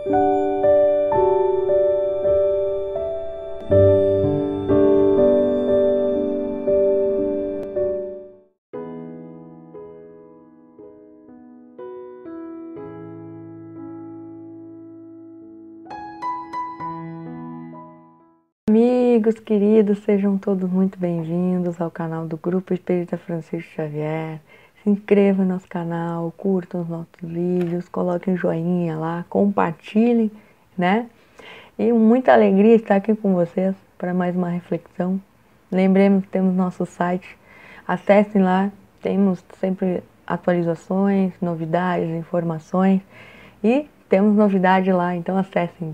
Amigos queridos, sejam todos muito bem-vindos ao canal do Grupo Espírita Francisco Xavier. Se inscreva no nosso canal, curtam os nossos vídeos, coloquem um joinha lá, compartilhem, né? E muita alegria estar aqui com vocês para mais uma reflexão. Lembremos que temos nosso site, acessem lá, temos sempre atualizações, novidades, informações e temos novidade lá, então acessem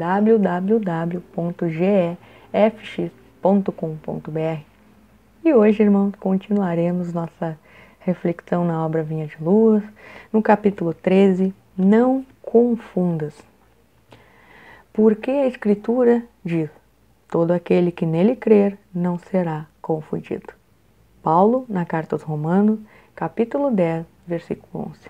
www.gefx.com.br. E hoje, irmãos, continuaremos nossa reflexão na obra Vinha de Luz, no capítulo 13, Não confundas. Porque a Escritura diz, todo aquele que nele crer não será confundido. Paulo, na carta aos Romanos, capítulo 10, versículo 11.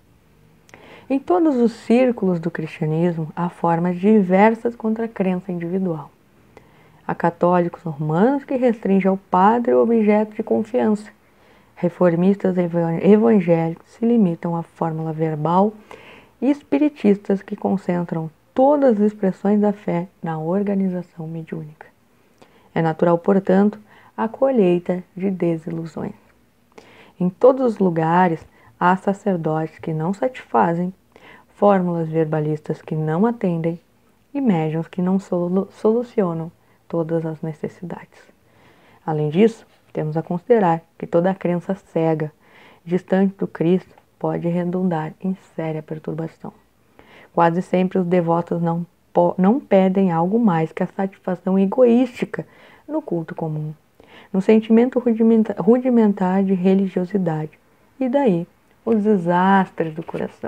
Em todos os círculos do cristianismo, há formas diversas contra a crença individual. Há católicos romanos que restringem ao padre o objeto de confiança. Reformistas evangélicos se limitam à fórmula verbal e espiritistas que concentram todas as expressões da fé na organização mediúnica. É natural, portanto, a colheita de desilusões. Em todos os lugares, há sacerdotes que não satisfazem, fórmulas verbalistas que não atendem e médiuns que não solucionam todas as necessidades. Além disso, temos a considerar que toda crença cega, distante do Cristo, pode redundar em séria perturbação. Quase sempre os devotos não pedem algo mais que a satisfação egoística no culto comum, no sentimento rudimentar de religiosidade, e daí os desastres do coração.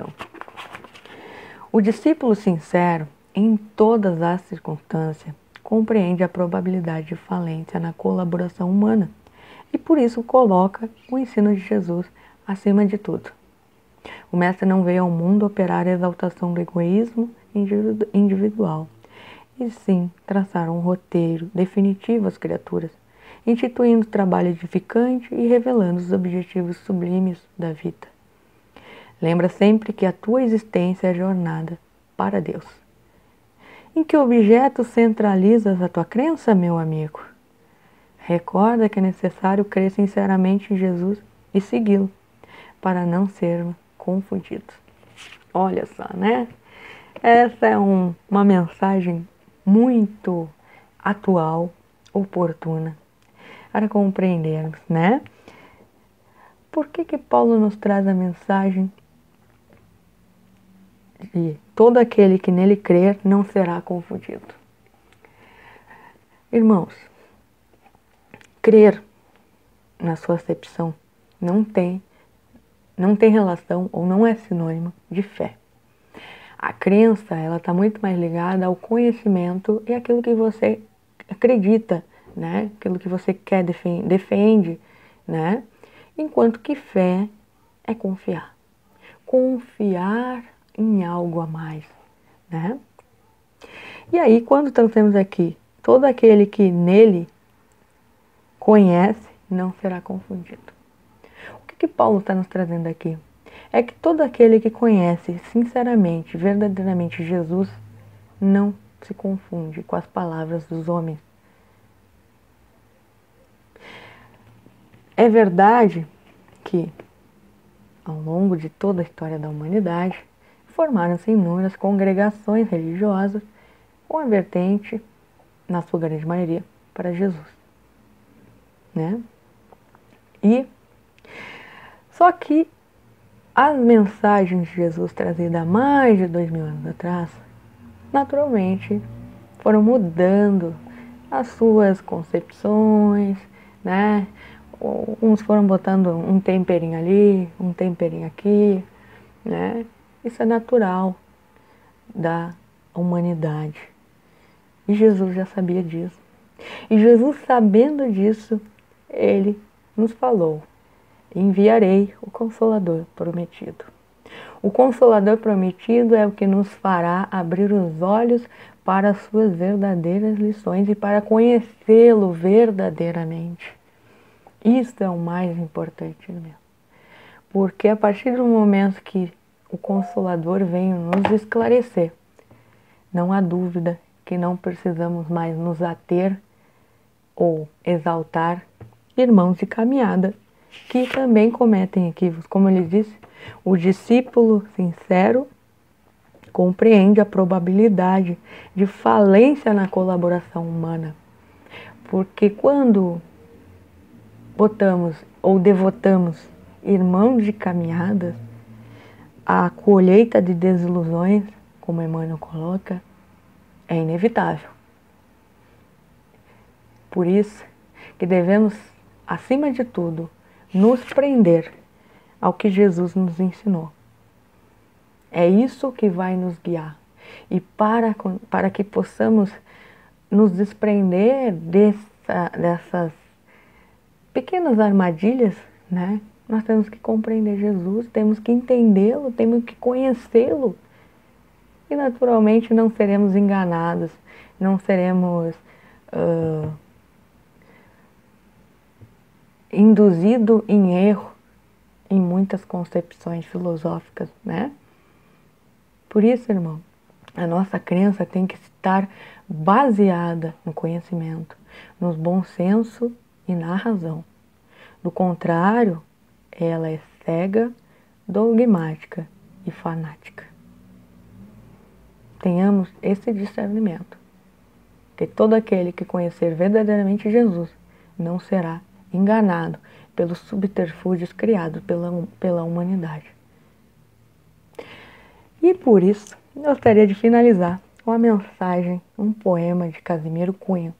O discípulo sincero, em todas as circunstâncias, compreende a probabilidade de falência na colaboração humana e por isso coloca o ensino de Jesus acima de tudo. O Mestre não veio ao mundo operar a exaltação do egoísmo individual, e sim traçar um roteiro definitivo às criaturas, instituindo trabalho edificante e revelando os objetivos sublimes da vida. Lembra sempre que a tua existência é jornada para Deus. Em que objeto centralizas a tua crença, meu amigo? Recorda que é necessário crer sinceramente em Jesus e segui-lo, para não sermos confundidos. Olha só, né? Essa é uma mensagem muito atual, oportuna, para compreendermos, né? Por que Paulo nos traz a mensagem de todo aquele que nele crer não será confundido? Irmãos, crer, na sua acepção, não tem relação ou não é sinônimo de fé. A crença, ela está muito mais ligada ao conhecimento e aquilo que você acredita, né? Aquilo que você quer, defende, né? Enquanto que fé é confiar. Confiar em algo a mais, né? E aí, quando temos aqui, todo aquele que nele conhece, não será confundido. O que Paulo está nos trazendo aqui? É que todo aquele que conhece sinceramente, verdadeiramente Jesus, não se confunde com as palavras dos homens. É verdade que, ao longo de toda a história da humanidade, formaram-se inúmeras congregações religiosas com a vertente, na sua grande maioria, para Jesus, né? Só que as mensagens de Jesus trazidas há mais de 2000 anos atrás, naturalmente, foram mudando as suas concepções, né? Uns foram botando um temperinho ali, um temperinho aqui, né? Isso é natural da humanidade. E Jesus já sabia disso. E Jesus, sabendo disso, ele nos falou: enviarei o Consolador prometido. O Consolador prometido é o que nos fará abrir os olhos para as suas verdadeiras lições e para conhecê-lo verdadeiramente. Isso é o mais importante mesmo. Porque a partir do momento que o Consolador vem nos esclarecer, não há dúvida que não precisamos mais nos ater ou exaltar irmãos de caminhada que também cometem equívocos. Como ele disse, o discípulo sincero compreende a probabilidade de falência na colaboração humana. Porque quando botamos ou devotamos irmãos de caminhadas, a colheita de desilusões, como Emmanuel coloca, é inevitável. Por isso que devemos, acima de tudo, nos prender ao que Jesus nos ensinou. É isso que vai nos guiar. E para que possamos nos desprender dessas pequenas armadilhas, né? Nós temos que compreender Jesus, temos que entendê-lo, temos que conhecê-lo. E naturalmente não seremos enganados, não seremos induzidos em erro em muitas concepções filosóficas, né? Por isso, irmão, a nossa crença tem que estar baseada no conhecimento, no bom senso e na razão. Do contrário, ela é cega, dogmática e fanática. Tenhamos esse discernimento, que todo aquele que conhecer verdadeiramente Jesus não será enganado pelos subterfúgios criados pela humanidade. E por isso, gostaria de finalizar com a mensagem, um poema de Casimiro Cunha,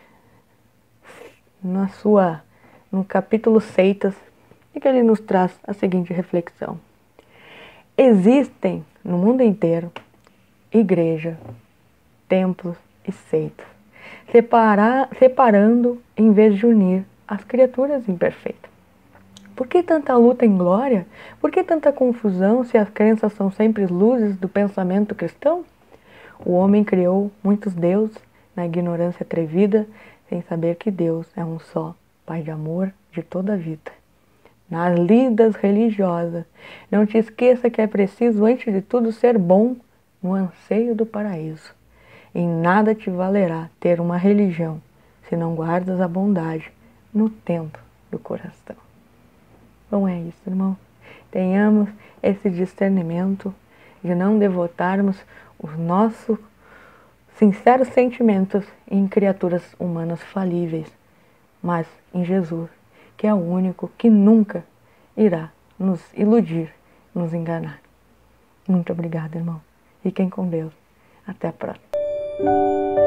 no capítulo Seitas, e que ele nos traz a seguinte reflexão. Existem no mundo inteiro igreja, templos e seitas, separando em vez de unir as criaturas imperfeitas. Por que tanta luta em glória? Por que tanta confusão se as crenças são sempre luzes do pensamento cristão? O homem criou muitos deuses na ignorância atrevida, sem saber que Deus é um só, Pai de amor de toda a vida. Nas lidas religiosas, não te esqueça que é preciso, antes de tudo, ser bom no anseio do paraíso. Em nada te valerá ter uma religião, se não guardas a bondade no templo do coração. Não é isso, irmão. Tenhamos esse discernimento de não devotarmos os nossos sinceros sentimentos em criaturas humanas falíveis, mas em Jesus, que é o único que nunca irá nos iludir, nos enganar. Muito obrigada, irmão. Fiquem com Deus. Até a próxima.